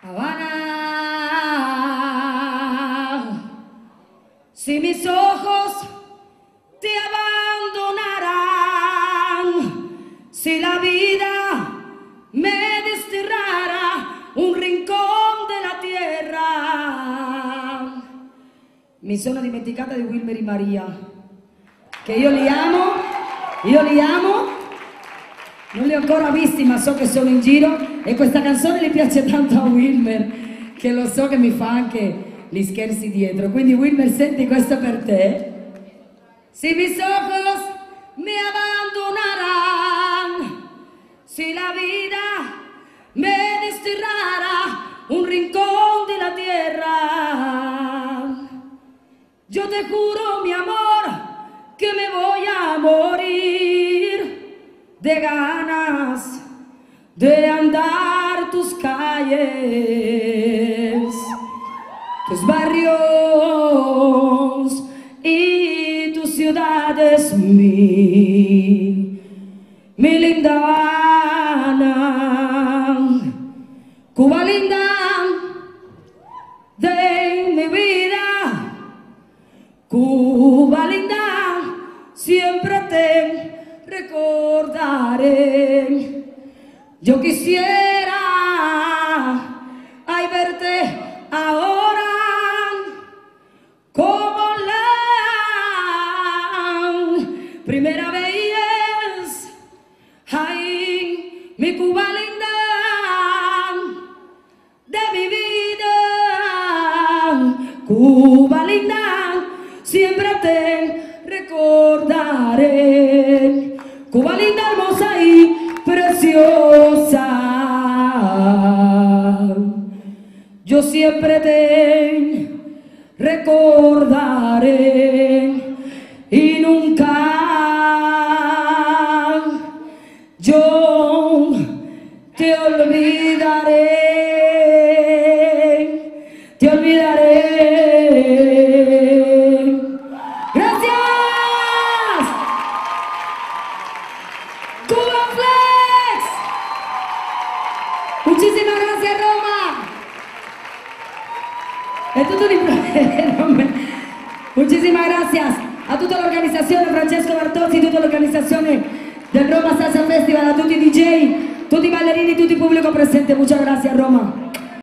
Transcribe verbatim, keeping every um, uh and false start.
Habana, si mis ojos te abandonarán, si la vida me desterrara un rincón de la tierra. Mi sono dimenticata di Wilmer e Maria, che io li amo, io li amo, non li ho ancora visti ma so che sono in giro e questa canzone gli piace tanto a Wilmer, che lo so che mi fa anche gli scherzi dietro. Quindi Wilmer, senti questo per te. Si mis ojos me abandonarán, si la vida me desterrara un rincón de la tierra, yo te juro, mi amor, que me voy a morir de ganas de andar tus calles, tus barrios y tus ciudades, mi, mi linda Habana, Cuba linda de mi vida, Cuba linda, siempre te recordaré. Yo quisiera ay verte ahora como la primera vez. Ay, mi Cuba linda de mi vida, Cuba linda, siempre te recordaré. Cuba linda, hermosa y preciosa, yo siempre te recordaré y nunca yo te olvidaré, te olvidaré. Muchísimas gracias, Roma. È tutto di Muchísimas gracias a tutta l'organizzazione, Francesco Bartozzi, tutta l'organizzazione del Roma Salsa Festival, a tutti i D J, tutti i ballerini, tutto il pubblico presente. Muchas gracias, Roma.